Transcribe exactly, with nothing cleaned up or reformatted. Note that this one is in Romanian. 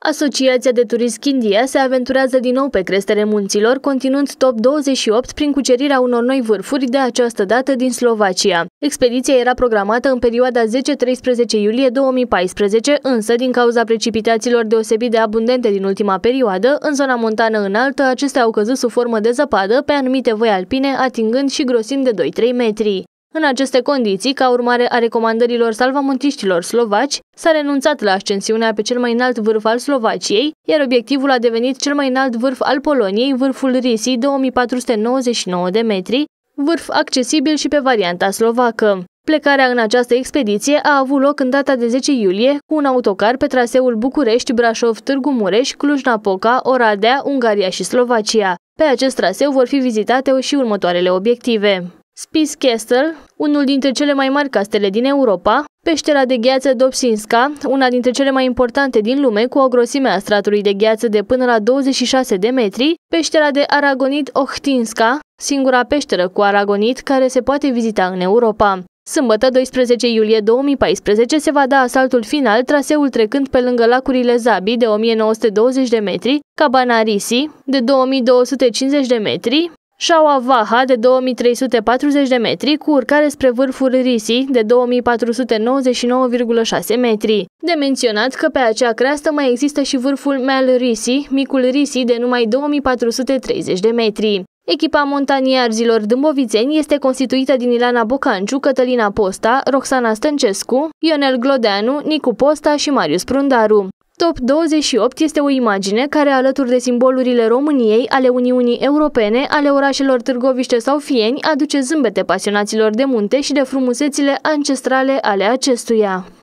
Asociația de Turism Chindia se aventurează din nou pe crestele munților, continuând top douăzeci și opt prin cucerirea unor noi vârfuri, de această dată din Slovacia. Expediția era programată în perioada zece treisprezece iulie două mii paisprezece, însă, din cauza precipitațiilor deosebit de abundente din ultima perioadă, în zona montană înaltă, acestea au căzut sub formă de zăpadă pe anumite văi alpine, atingând și grosimi de doi trei metri. În aceste condiții, ca urmare a recomandărilor salvamontiștilor slovaci, s-a renunțat la ascensiunea pe cel mai înalt vârf al Slovaciei, iar obiectivul a devenit cel mai înalt vârf al Poloniei, vârful Risi, două mii patru sute nouăzeci și nouă de metri, vârf accesibil și pe varianta slovacă. Plecarea în această expediție a avut loc în data de zece iulie cu un autocar pe traseul București-Brașov-Târgu Mureș, Cluj-Napoca, Oradea, Ungaria și Slovacia. Pe acest traseu vor fi vizitate și următoarele obiective: Spiš Castle, unul dintre cele mai mari castele din Europa, peștera de gheață Dobšinska, una dintre cele mai importante din lume, cu o grosime a stratului de gheață de până la douăzeci și șase de metri, peștera de aragonit Ohtinska, singura peșteră cu aragonit care se poate vizita în Europa. Sâmbătă, doisprezece iulie două mii paisprezece, se va da asaltul final, traseul trecând pe lângă lacurile Zabi de o mie nouă sute douăzeci de metri, Cabana Risi de două mii două sute cincizeci de metri, Șaua Vaha de două mii trei sute patruzeci de metri, cu urcare spre vârful Risi de două mii patru sute nouăzeci și nouă virgulă șase metri. De menționat că pe acea creastă mai există și vârful Mel Risi, micul Risi, de numai două mii patru sute treizeci de metri. Echipa montaniarzilor dâmbovițeni este constituită din Ilana Bocanciu, Cătălina Posta, Roxana Stăncescu, Ionel Glodeanu, Nicu Posta și Marius Prundaru. Top douăzeci și opt este o imagine care, alături de simbolurile României, ale Uniunii Europene, ale orașelor Târgoviște sau Fieni, aduce zâmbete pasionaților de munte și de frumusețile ancestrale ale acestuia.